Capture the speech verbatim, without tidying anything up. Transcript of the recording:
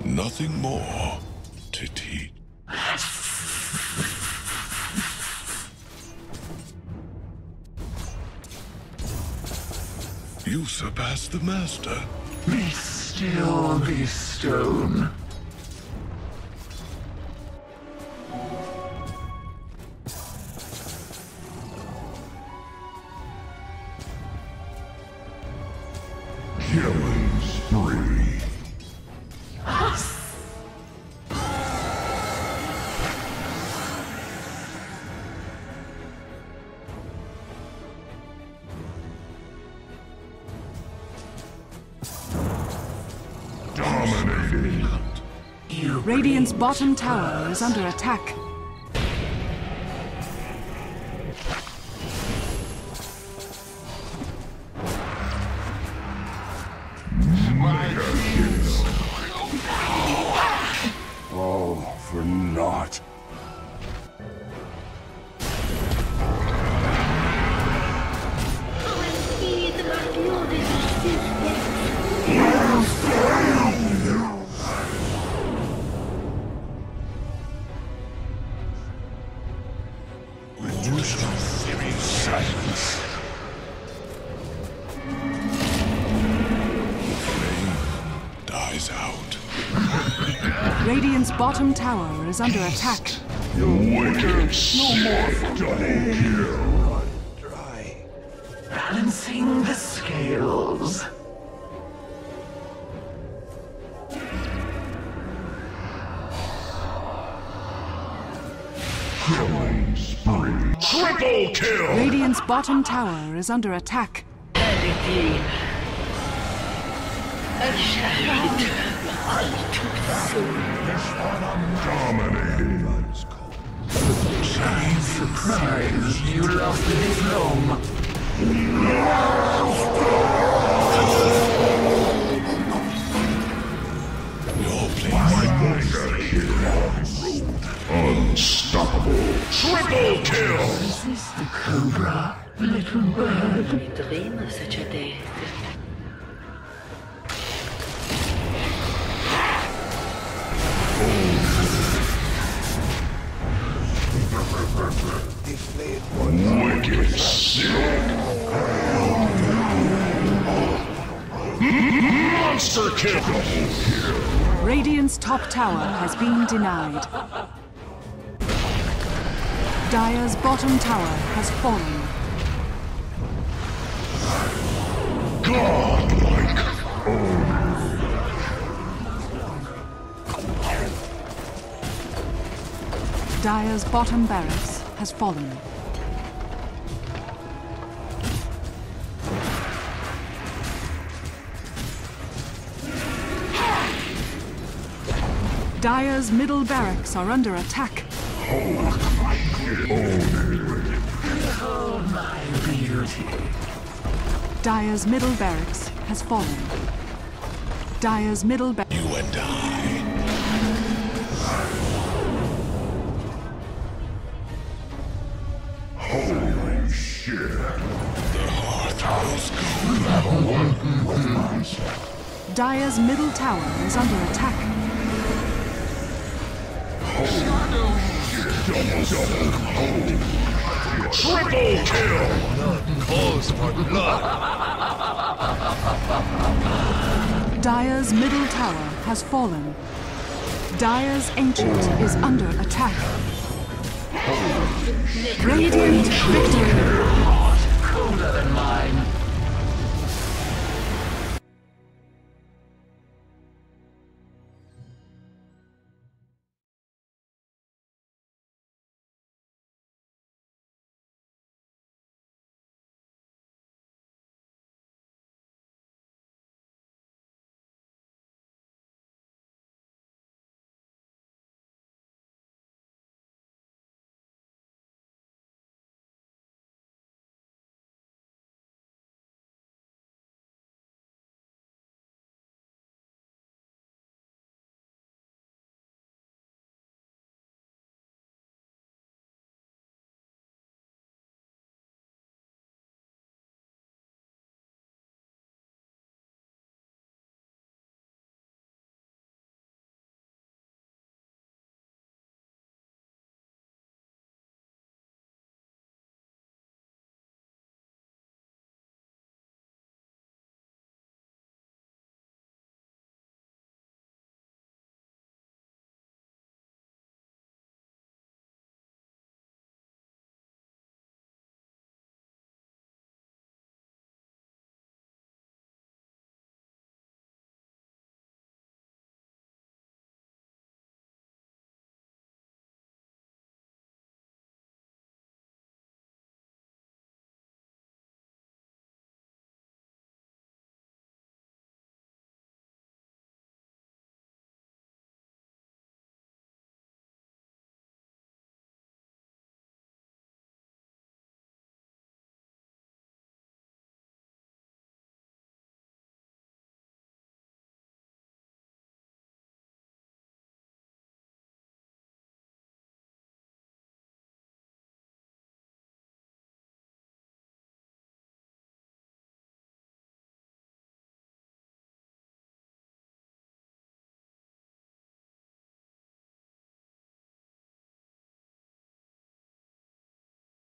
Nothing more to teach. You surpassed the Master. Be still, be stone. Killing spree. Dominating. Radiant's bottom tower is under attack. All for naught. Silence. Dies out. Radiant's bottom tower is under attack. Wicked sick double kill. Dry. Balancing the scales. Killing spree. Triple kill! Radiant's bottom tower is under attack. Dominating. I'm surprised you lasted this long. Your place. Unstoppable. Triple kill! Is this the cobra, little bird? We dream of such a day. Wicked sick. Monster kill. Radiant's top tower has been denied. Dire's bottom tower has fallen. Godlike. Dire's bottom barracks has fallen. Dire's middle barracks are under attack. Oh my beauty. Dire's middle barracks has fallen. Dire's middle barracks. You and I. Holy shit. The hearth grows cold. Dire's middle tower is under attack. Triple kill! Calls for blood. Dire's middle tower has fallen. Dire's ancient is under attack. Radiant victory.